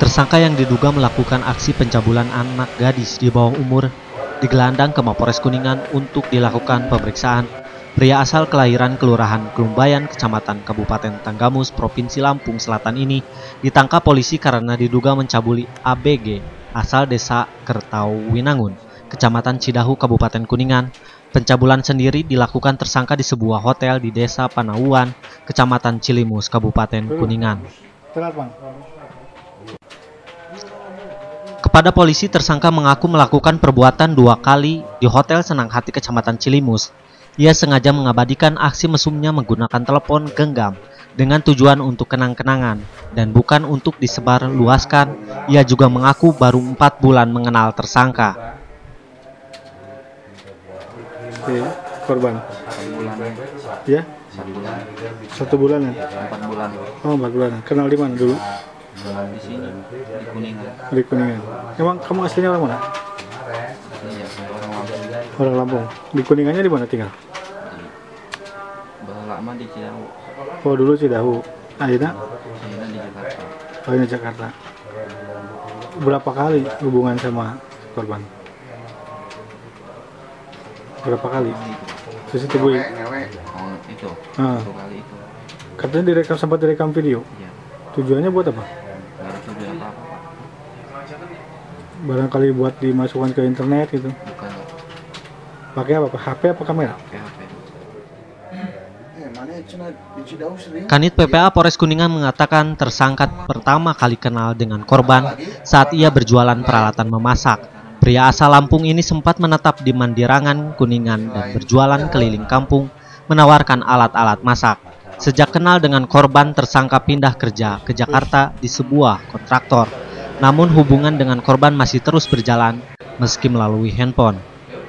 Tersangka yang diduga melakukan aksi pencabulan anak gadis di bawah umur digelandang ke Mapores Kuningan untuk dilakukan pemeriksaan. Pria asal kelahiran Kelurahan Kelumbayan, Kecamatan Kabupaten Tanggamus, Provinsi Lampung Selatan ini ditangkap polisi karena diduga mencabuli ABG asal Desa Kertau-Winangun, Kecamatan Cidahu, Kabupaten Kuningan. Pencabulan sendiri dilakukan tersangka di sebuah hotel di Desa Panauan, Kecamatan Cilimus, Kabupaten Kuningan. Kepada polisi, tersangka mengaku melakukan perbuatan 2 kali di Hotel Senang Hati Kecamatan Cilimus. Ia sengaja mengabadikan aksi mesumnya menggunakan telepon genggam dengan tujuan untuk kenang-kenangan dan bukan untuk disebar luaskan. Ia juga mengaku baru 4 bulan mengenal tersangka. Korban? 1 bulan. Ya? 1 bulan. 1 bulan ya? 4 bulan. Oh, 4 bulan. Kenal di mana dulu? Di sini, di Kuningan. Di Kuningan. Emang kamu aslinya orang mana? Iya, orang Lampung. Orang Lampung. Di Kuningannya di mana tinggal? Baru lama di Cidahu. Oh, dulu Cidahu. Akhirnya? Akhirnya di Jakarta. Oh, ini Jakarta. Berapa kali hubungan sama korban? Berapa kali? CCTV? Oh, itu. Ah. 1 kali itu. Katanya direkam, sempat direkam video. Iya. Tujuannya buat apa? Nggak ada tujuan apa-apa, Pak. Barangkali buat dimasukkan ke internet gitu. Bukan Pakai apa? HP apa kamera? pakai HP. Kanit PPA Polres Kuningan mengatakan tersangka pertama kali kenal dengan korban saat ia berjualan peralatan memasak. Pria asal Lampung ini sempat menetap di Mandirangan, Kuningan dan berjualan keliling kampung menawarkan alat-alat masak. Sejak kenal dengan korban, tersangka pindah kerja ke Jakarta di sebuah kontraktor. Namun hubungan dengan korban masih terus berjalan meski melalui handphone.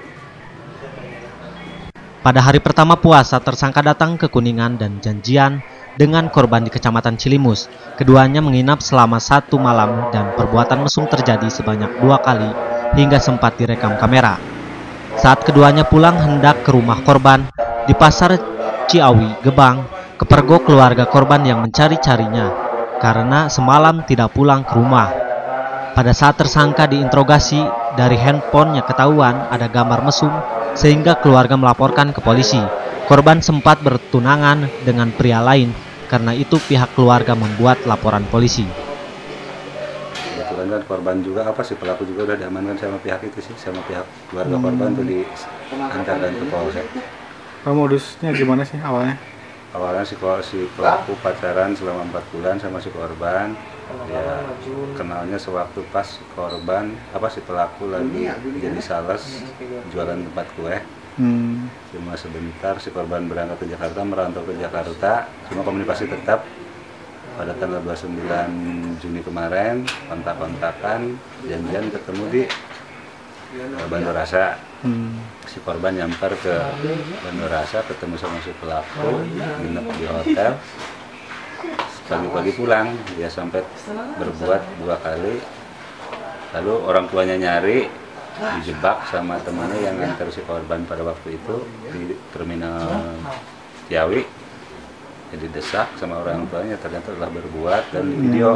Pada hari pertama puasa, tersangka datang ke Kuningan dan janjian dengan korban di Kecamatan Cilimus. Keduanya menginap selama 1 malam dan perbuatan mesum terjadi sebanyak 2 kali hingga sempat direkam kamera. Saat keduanya pulang hendak ke rumah korban di Pasar Ciawi, Gebang, kepergok keluarga korban yang mencari-carinya karena semalam tidak pulang ke rumah. Pada saat tersangka diinterogasi, dari handphonenya ketahuan ada gambar mesum sehingga keluarga melaporkan ke polisi. Korban sempat bertunangan dengan pria lain, karena itu pihak keluarga membuat laporan polisi. Kebetulan kan korban juga pelaku juga udah diamankan sama pihak itu sih, sama pihak keluarga korban tuh diantarkan ke polsek. Modusnya gimana sih awalnya? Awalnya si pelaku pacaran selama 4 bulan sama si korban. Ya kenalnya sewaktu pas si korban si pelaku lagi jadi sales jualan tempat kue. Cuma sebentar si korban berangkat ke Jakarta, merantau ke Jakarta. Cuma komunikasi tetap. Pada tanggal 29 Juni kemarin kontak-kontakan, janjian ketemu di Bandar Rasa. Si korban nyamper ke Bandar Rasa, ketemu sama si pelaku, nginep di hotel. Pagi-pagi pulang, dia sampai berbuat 2 kali. Lalu orang tuanya nyari, dijebak sama temannya yang nganter si korban pada waktu itu di terminal Ciawi. Jadi desak sama orang tuanya, ternyata telah berbuat dan di video.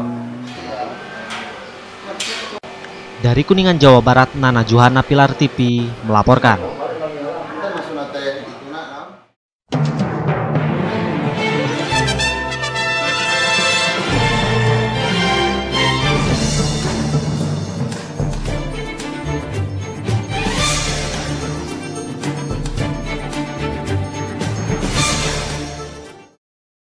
Dari Kuningan, Jawa Barat, Nana Juhana, Pilar TV melaporkan.